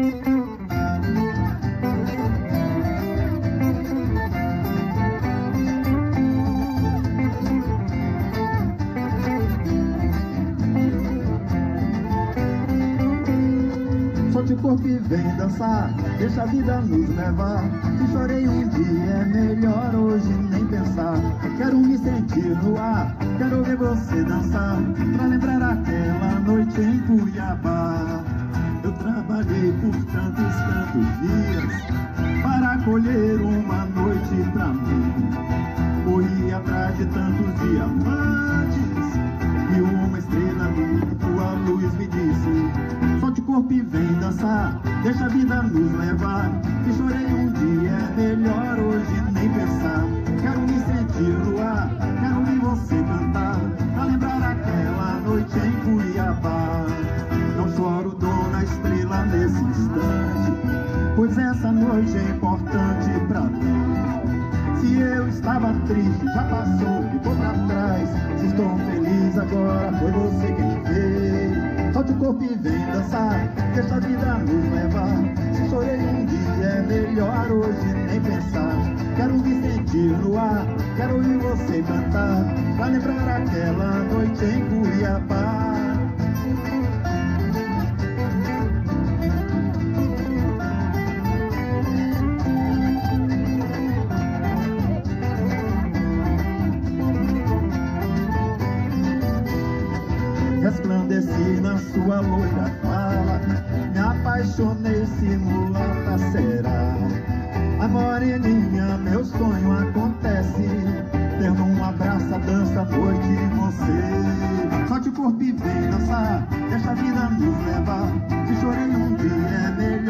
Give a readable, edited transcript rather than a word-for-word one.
Solte o corpo e vem dançar, deixa a vida nos levar. Se chorei um dia é melhor hoje nem pensar. Quero me sentir no ar, quero ver você dançar, pra lembrar aquela noite em Cuiabá. Eu trabalhei por tantos dias para colher uma noite pra mim. Corri atrás de tantos diamantes e uma estrela tua luz me disse: solte o corpo e vem dançar, deixa a vida nos levar. Se chorei um dia é melhor hoje nem pensar. Quero me sentir no ar, quero ver você cantar, pra lembrar aquela noite em Cuiabá. Não choro, dona estrela, nesse instante, pois essa noite é importante pra mim. Se eu estava triste, já passou, ficou pra trás. Se estou feliz agora, foi você quem fez. Solte o corpo e vem dançar, deixa a vida nos levar. Se chorei um dia é melhor hoje nem pensar. Quero me sentir no ar, quero ouvir você cantar, pra lembrar aquela noite em Cuiabá. Resplandeci na sua loira fala, me apaixonei, simulata será. A moreninha, meu sonho acontece, tendo um abraço, a dança, a noite em você. Solte o corpo e vem dançar, deixa a vida nos levar. Se chorei um dia é melhor